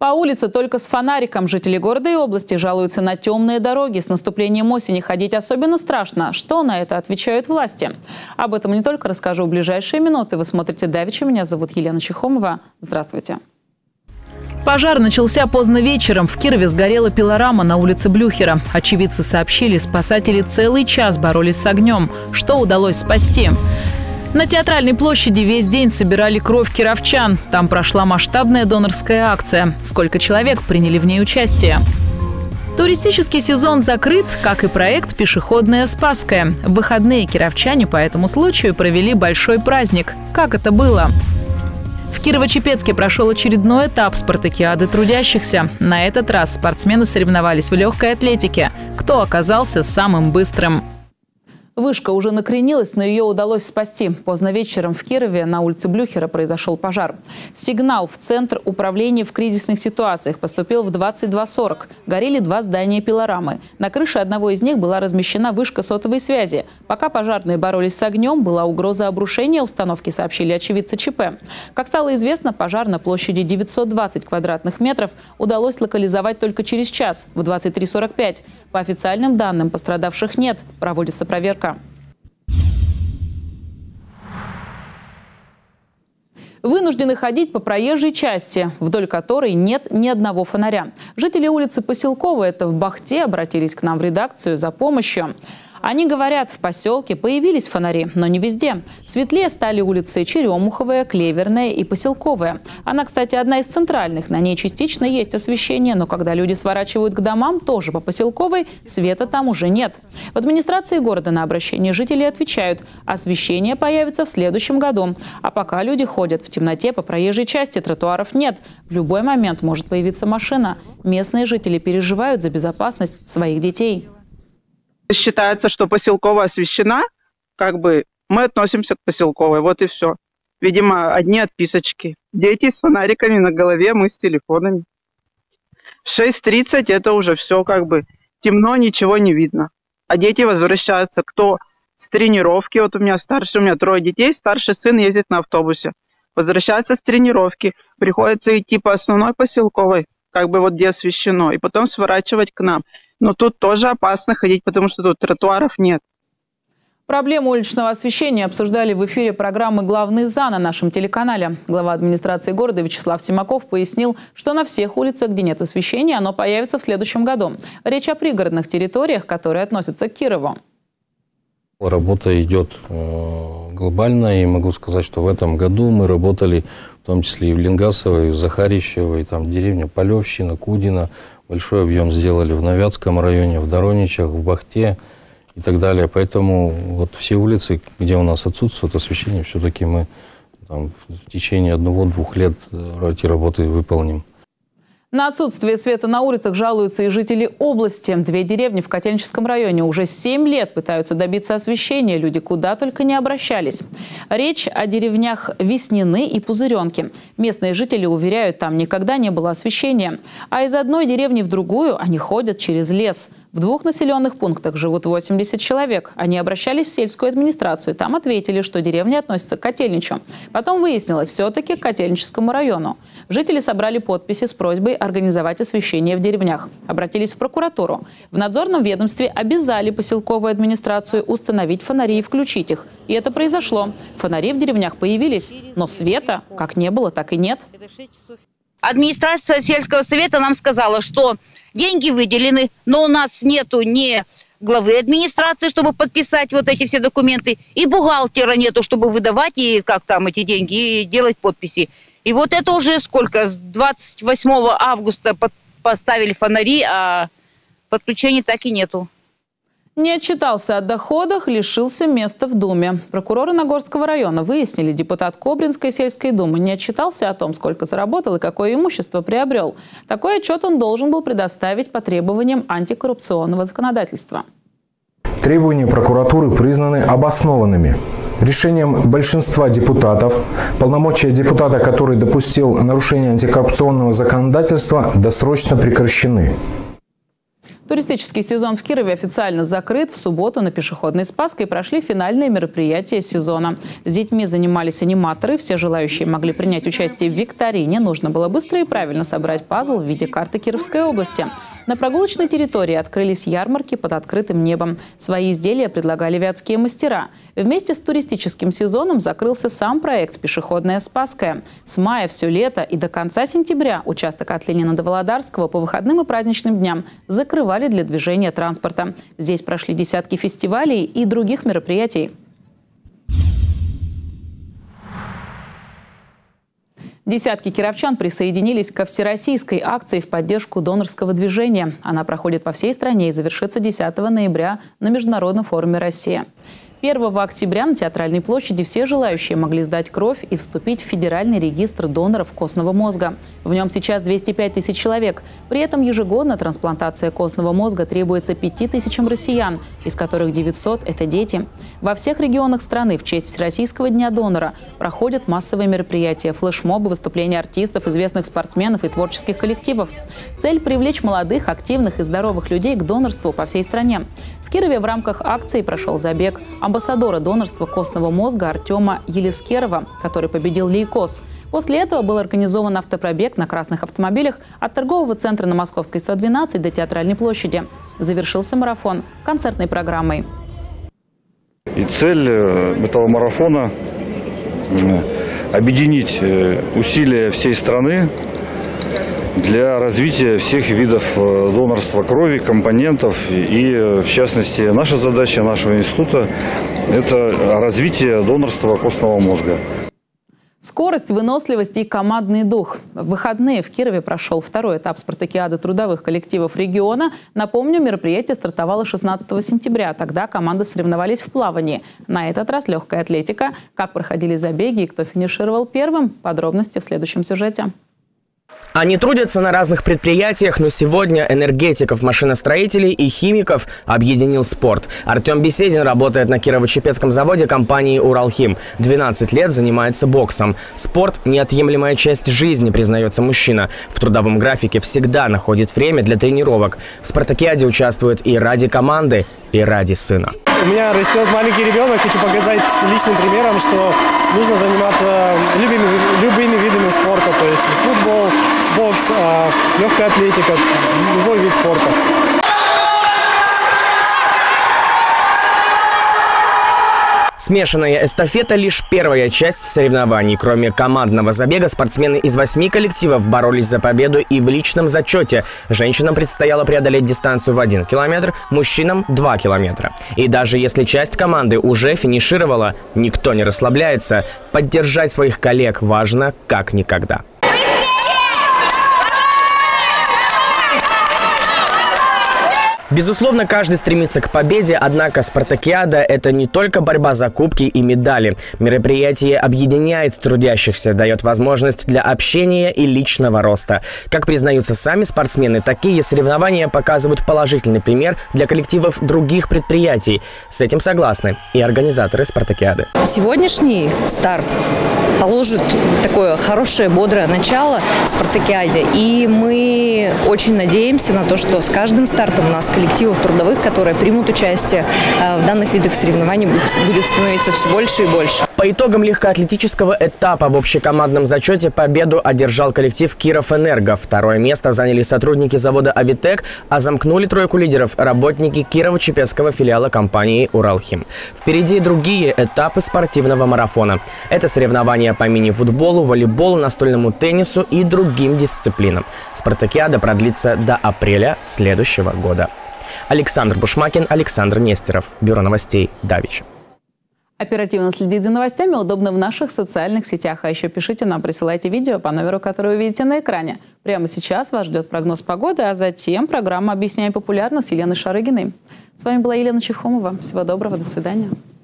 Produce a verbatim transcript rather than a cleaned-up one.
По улице только с фонариком. Жители города и области жалуются на темные дороги. С наступлением осени ходить особенно страшно. Что на это отвечают власти? Об этом не только расскажу в ближайшие минуты. Вы смотрите «Давича». Меня зовут Елена Чехомова. Здравствуйте. Пожар начался поздно вечером. В Кирове сгорела пилорама на улице Блюхера. Очевидцы сообщили, спасатели целый час боролись с огнем. Что удалось спасти? На Театральной площади весь день собирали кровь кировчан. Там прошла масштабная донорская акция. Сколько человек приняли в ней участие? Туристический сезон закрыт, как и проект «Пешеходная Спасская». В выходные кировчане по этому случаю провели большой праздник. Как это было? В Кирово-Чепецке прошел очередной этап спартакиады трудящихся. На этот раз спортсмены соревновались в легкой атлетике. Кто оказался самым быстрым? Вышка уже накренилась, но ее удалось спасти. Поздно вечером в Кирове на улице Блюхера произошел пожар. Сигнал в Центр управления в кризисных ситуациях поступил в двадцать два сорок. Горели два здания пилорамы. На крыше одного из них была размещена вышка сотовой связи. Пока пожарные боролись с огнем, была угроза обрушения установки, сообщили очевидцы ЧП. Как стало известно, пожар на площади девятьсот двадцать квадратных метров удалось локализовать только через час, в двадцать три сорок пять. По официальным данным, пострадавших нет. Проводится проверка. Вынуждены ходить по проезжей части, вдоль которой нет ни одного фонаря. Жители улицы Поселковой, это в Бахте, обратились к нам в редакцию за помощью. Они говорят, в поселке появились фонари, но не везде. Светлее стали улицы Черемуховая, Клеверная и Поселковая. Она, кстати, одна из центральных. На ней частично есть освещение, но когда люди сворачивают к домам, тоже по Поселковой, света там уже нет. В администрации города на обращение жителей отвечают, освещение появится в следующем году. А пока люди ходят в темноте по проезжей части, тротуаров нет. В любой момент может появиться машина. Местные жители переживают за безопасность своих детей. Считается, что Поселковая освещена, как бы мы относимся к Поселковой, вот и все. Видимо, одни отписочки. Дети с фонариками на голове, мы с телефонами. В шесть тридцать это уже все как бы темно, ничего не видно. А дети возвращаются, кто с тренировки, вот у меня старший, у меня трое детей, старший сын ездит на автобусе. Возвращается с тренировки, приходится идти по основной Поселковой, как бы вот где освещено, и потом сворачивать к нам. Но тут тоже опасно ходить, потому что тут тротуаров нет. Проблему уличного освещения обсуждали в эфире программы «Главный ЗА» на нашем телеканале. Глава администрации города Вячеслав Симаков пояснил, что на всех улицах, где нет освещения, оно появится в следующем году. Речь о пригородных территориях, которые относятся к Кирову. Работа идет глобально, и могу сказать, что в этом году мы работали в том числе и в Ленгасово, и в Захарищево, и там деревня Полевщина, Кудина. Большой объем сделали в Новятском районе, в Дороничах, в Бахте и так далее. Поэтому вот все улицы, где у нас отсутствует освещение, все-таки мы там, в течение одного-двух лет эти работы выполним. На отсутствие света на улицах жалуются и жители области. Две деревни в Котельническом районе уже семь лет пытаются добиться освещения. Люди куда только не обращались. Речь о деревнях Веснины и Пузыренки. Местные жители уверяют, там никогда не было освещения. А из одной деревни в другую они ходят через лес. В двух населенных пунктах живут восемьдесят человек. Они обращались в сельскую администрацию. Там ответили, что деревня относится к Котельничу. Потом выяснилось, все-таки к Котельническому району. Жители собрали подписи с просьбой организовать освещение в деревнях. Обратились в прокуратуру. В надзорном ведомстве обязали поселковую администрацию установить фонари и включить их. И это произошло. Фонари в деревнях появились, но света как не было, так и нет. Администрация сельского совета нам сказала, что деньги выделены, но у нас нету ни главы администрации, чтобы подписать вот эти все документы, и бухгалтера нету, чтобы выдавать и как там эти деньги, и делать подписи. И вот это уже сколько, с двадцать восьмого августа под, поставили фонари, а подключений так и нету. Не отчитался о доходах, лишился места в Думе. Прокуроры Нагорского района выяснили, депутат Кобринской сельской думы не отчитался о том, сколько заработал и какое имущество приобрел. Такой отчет он должен был предоставить по требованиям антикоррупционного законодательства. Требования прокуратуры признаны обоснованными. Решением большинства депутатов полномочия депутата, который допустил нарушение антикоррупционного законодательства, досрочно прекращены. Туристический сезон в Кирове официально закрыт. В субботу на Пешеходной Спасской прошли финальные мероприятия сезона. С детьми занимались аниматоры. Все желающие могли принять участие в викторине. Нужно было быстро и правильно собрать пазл в виде карты Кировской области. На прогулочной территории открылись ярмарки под открытым небом. Свои изделия предлагали вятские мастера. Вместе с туристическим сезоном закрылся сам проект «Пешеходная Спасская». С мая все лето и до конца сентября участок от Ленина до Володарского по выходным и праздничным дням закрывали для движения транспорта. Здесь прошли десятки фестивалей и других мероприятий. Десятки кировчан присоединились ко всероссийской акции в поддержку донорского движения. Она проходит по всей стране и завершится десятого ноября на Международном форуме «Россия». первого октября на Театральной площади все желающие могли сдать кровь и вступить в федеральный регистр доноров костного мозга. В нем сейчас двести пять тысяч человек. При этом ежегодно трансплантация костного мозга требуется пяти тысячам россиян, из которых девятьсот – это дети. Во всех регионах страны в честь Всероссийского дня донора проходят массовые мероприятия, флешмобы, выступления артистов, известных спортсменов и творческих коллективов. Цель – привлечь молодых, активных и здоровых людей к донорству по всей стране. В Кирове в рамках акции прошел забег амбассадора донорства костного мозга Артема Елискерова, который победил лейкоз. После этого был организован автопробег на красных автомобилях от торгового центра на Московской сто двенадцать до Театральной площади. Завершился марафон концертной программой. И цель этого марафона – объединить усилия всей страны для развития всех видов донорства крови, компонентов. И, в частности, наша задача нашего института – это развитие донорства костного мозга. Скорость, выносливость и командный дух. В выходные в Кирове прошел второй этап спартакиады трудовых коллективов региона. Напомню, мероприятие стартовало шестнадцатого сентября. Тогда команды соревновались в плавании. На этот раз легкая атлетика. Как проходили забеги и кто финишировал первым? Подробности в следующем сюжете. Они трудятся на разных предприятиях, но сегодня энергетиков, машиностроителей и химиков объединил спорт. Артем Беседин работает на Кирово-Чепецком заводе компании «Уралхим». двенадцать лет занимается боксом. Спорт – неотъемлемая часть жизни, признается мужчина. В трудовом графике всегда находит время для тренировок. В спартакиаде участвует и ради команды, и ради сына. У меня растет маленький ребенок. Хочу показать личным примером, что нужно заниматься любыми, любыми видами спорта. То есть футбол, бокс, легкая атлетика, любой вид спорта. Смешанная эстафета – лишь первая часть соревнований. Кроме командного забега, спортсмены из восьми коллективов боролись за победу и в личном зачете. Женщинам предстояло преодолеть дистанцию в один километр, мужчинам – два километра. И даже если часть команды уже финишировала, никто не расслабляется. Поддержать своих коллег важно как никогда. Безусловно, каждый стремится к победе, однако спартакиада – это не только борьба за кубки и медали. Мероприятие объединяет трудящихся, дает возможность для общения и личного роста. Как признаются сами спортсмены, такие соревнования показывают положительный пример для коллективов других предприятий. С этим согласны и организаторы спартакиады. Сегодняшний старт положит такое хорошее, бодрое начало спартакиаде. И мы очень надеемся на то, что с каждым стартом у нас коллективов трудовых, которые примут участие в данных видах соревнований, будет становиться все больше и больше. По итогам легкоатлетического этапа в общекомандном зачете победу одержал коллектив «Кировэнерго». Второе место заняли сотрудники завода «Авитек», а замкнули тройку лидеров работники Кирово-Чепецкого филиала компании «Уралхим». Впереди другие этапы спортивного марафона. Это соревнования по мини-футболу, волейболу, настольному теннису и другим дисциплинам. Спартакиада продлится до апреля следующего года. Александр Бушмакин, Александр Нестеров. Бюро новостей Давич. Оперативно следить за новостями удобно в наших социальных сетях. А еще пишите нам, присылайте видео по номеру, который вы видите на экране. Прямо сейчас вас ждет прогноз погоды, а затем программа «Объясняем популярно» с Еленой Шарыгиной. С вами была Елена Чехомова. Всего доброго, до свидания.